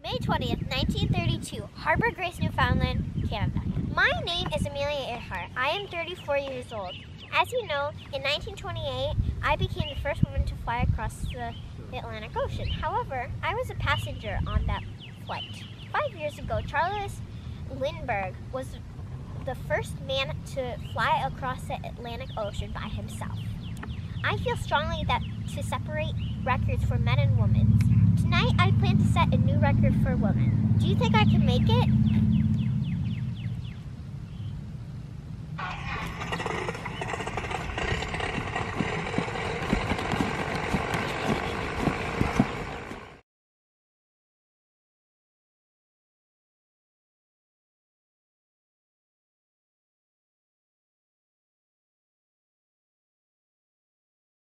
May 20th, 1932, Harbor Grace, Newfoundland, Canada. My name is Amelia Earhart. I am 34 years old. As you know, in 1928, I became the first woman to fly across the Atlantic Ocean. However, I was a passenger on that flight. 5 years ago, Charles Lindbergh was the first man to fly across the Atlantic Ocean by himself. I feel strongly that to separate records for men and women. Tonight, I plan to set a new record for women. Do you think I can make it?